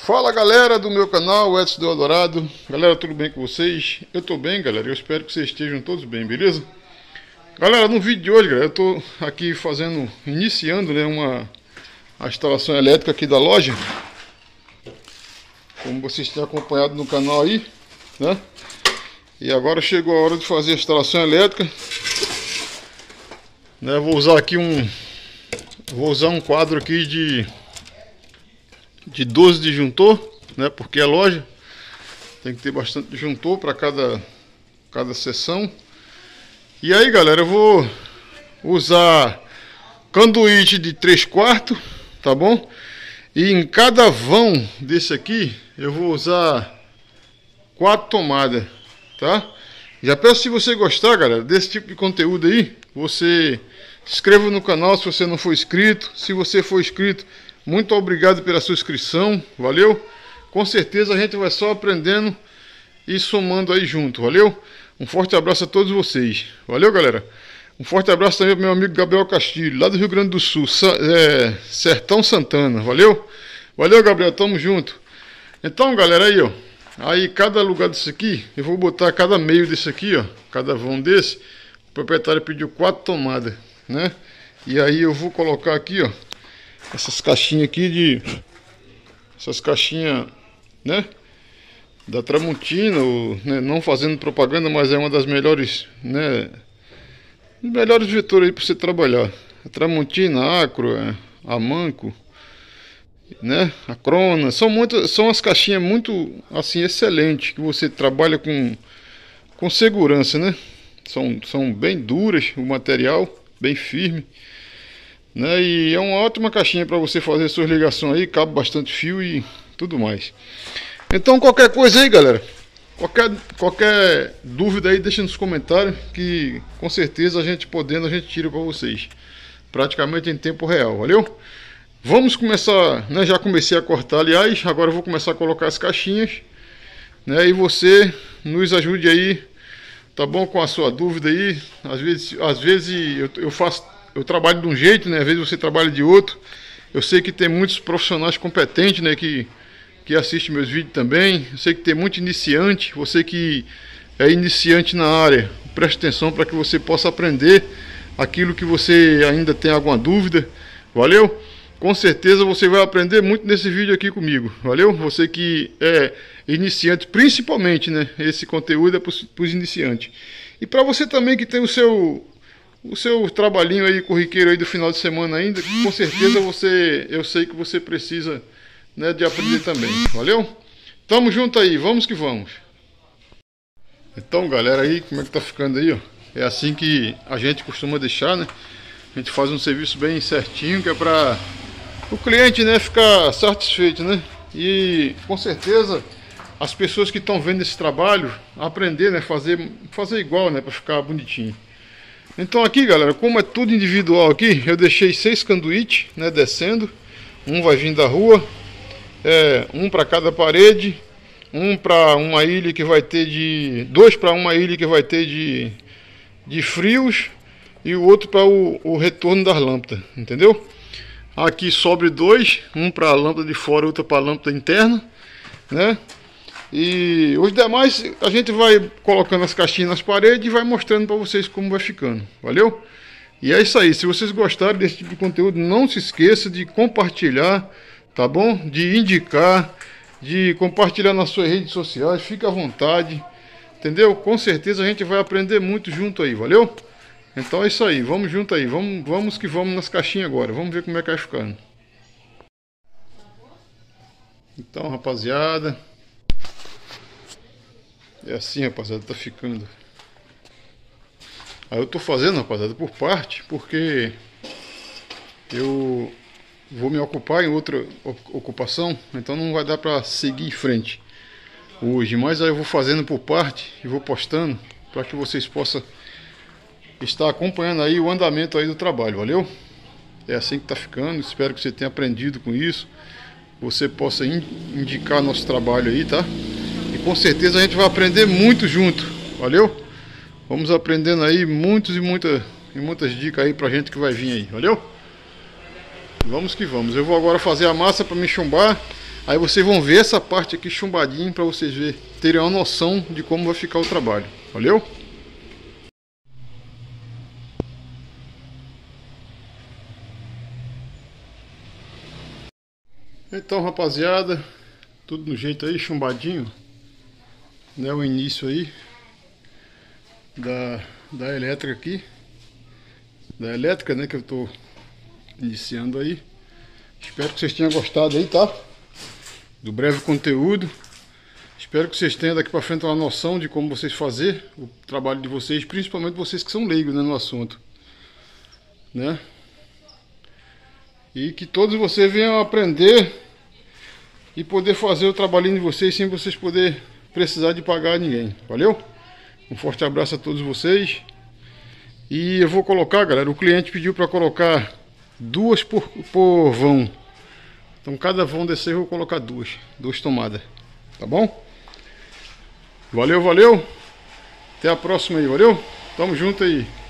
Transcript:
Fala galera do meu canal, Edson do Eldorado. Galera, tudo bem com vocês? Eu tô bem, galera, eu espero que vocês estejam todos bem, beleza? Galera, no vídeo de hoje, galera, eu tô aqui iniciando, né, a instalação elétrica aqui da loja. Como vocês têm acompanhado no canal aí, né? E agora chegou a hora de fazer a instalação elétrica, né? Vou usar um quadro aqui de 12 disjuntor, né? Porque a loja tem que ter bastante disjuntor para cada seção. E aí, galera, eu vou usar canduíte de 3/4, tá bom? E em cada vão desse aqui eu vou usar 4 tomadas, tá? Já peço, se você gostar, galera, desse tipo de conteúdo aí, você se inscreva no canal se você não for inscrito. Se você for inscrito, muito obrigado pela sua inscrição, valeu? Com certeza a gente vai só aprendendo e somando aí junto, valeu? Um forte abraço a todos vocês, valeu, galera? Um forte abraço também para meu amigo Gabriel Castilho, lá do Rio Grande do Sul, Sertão Santana, valeu? Valeu, Gabriel, tamo junto. Então, galera, aí, ó, aí cada lugar desse aqui, eu vou botar cada meio desse aqui, ó, cada vão desse, o proprietário pediu 4 tomadas, né? E aí eu vou colocar aqui, ó, essas caixinhas aqui essas caixinhas, né, da Tramontina, né, não fazendo propaganda, mas é uma das melhores, né, melhores vetores aí para você trabalhar. A Tramontina, a Acro, a Manco, né, a Crona, são as caixinhas muito assim excelentes, que você trabalha com segurança, né? São bem duras, o material bem firme, né? E é uma ótima caixinha para você fazer suas ligações aí, cabe bastante fio e tudo mais. Então, qualquer coisa aí, galera, qualquer dúvida aí, deixa nos comentários, que com certeza a gente tira para vocês, praticamente em tempo real, valeu? Vamos começar, né? Já comecei a cortar, aliás, agora eu vou começar a colocar as caixinhas, né? E você nos ajude aí, tá bom? Com a sua dúvida aí. Às vezes eu trabalho de um jeito, né? Às vezes você trabalha de outro. Eu sei que tem muitos profissionais competentes, né? Que assistem meus vídeos também. Eu sei que tem muito iniciante. Você que é iniciante na área, preste atenção para que você possa aprender aquilo que você ainda tem alguma dúvida. Valeu? Com certeza você vai aprender muito nesse vídeo aqui comigo. Valeu? Você que é iniciante, principalmente, né? Esse conteúdo é para os iniciantes. E para você também que tem o seu trabalhinho aí corriqueiro aí do final de semana ainda, com certeza eu sei que você precisa, né, de aprender também, valeu? Tamo junto aí, vamos que vamos. Então, galera, aí como é que tá ficando aí, ó? É assim que a gente costuma deixar, né? A gente faz um serviço bem certinho, que é para o cliente, né, ficar satisfeito, né? E com certeza as pessoas que estão vendo esse trabalho aprender, né, fazer igual, né, para ficar bonitinho. Então aqui, galera, como é tudo individual aqui, eu deixei 6 canduítes, né, descendo. Um vai vir da rua, um para cada parede, um para uma ilha que vai ter dois para uma ilha que vai ter de frios, e o outro para o retorno das lâmpadas, entendeu? Aqui sobre 2, um para a lâmpada de fora, outro para a lâmpada interna, né? E os demais a gente vai colocando as caixinhas nas paredes e vai mostrando para vocês como vai ficando, valeu? E é isso aí, se vocês gostarem desse tipo de conteúdo, não se esqueça de compartilhar, tá bom? De indicar, de compartilhar nas suas redes sociais, fica à vontade, entendeu? Com certeza a gente vai aprender muito junto aí, valeu? Então é isso aí, vamos junto aí, vamos que vamos nas caixinhas agora, vamos ver como é que vai ficando. Então, rapaziada, é assim, rapaziada, tá ficando. Aí eu tô fazendo, rapaziada, por parte, porque eu vou me ocupar em outra ocupação, então não vai dar pra seguir em frente hoje, mas aí eu vou fazendo por parte e vou postando para que vocês possam estar acompanhando aí o andamento aí do trabalho, valeu? É assim que tá ficando, espero que você tenha aprendido com isso, você possa indicar nosso trabalho aí, tá? E com certeza a gente vai aprender muito junto, valeu? Vamos aprendendo aí muitas dicas aí pra gente que vai vir aí, valeu? Vamos que vamos. Eu vou agora fazer a massa para me chumbar. Aí vocês vão ver essa parte aqui chumbadinho para vocês terem uma noção de como vai ficar o trabalho. Valeu? Então, rapaziada, tudo no jeito aí, chumbadinho, né? O início aí da elétrica aqui, da elétrica, né? Que eu tô iniciando aí. Espero que vocês tenham gostado aí, tá? Do breve conteúdo. Espero que vocês tenham daqui para frente uma noção de como vocês fazer o trabalho de vocês, principalmente vocês que são leigos, né, no assunto, né? E que todos vocês venham aprender e poder fazer o trabalhinho de vocês sem vocês poder precisar de pagar ninguém. Valeu? Um forte abraço a todos vocês. E eu vou colocar, galera, o cliente pediu para colocar 2 por vão. Então cada vão desse eu vou colocar 2 tomadas. Tá bom? Valeu, valeu. Até a próxima aí, valeu? Tamo junto aí.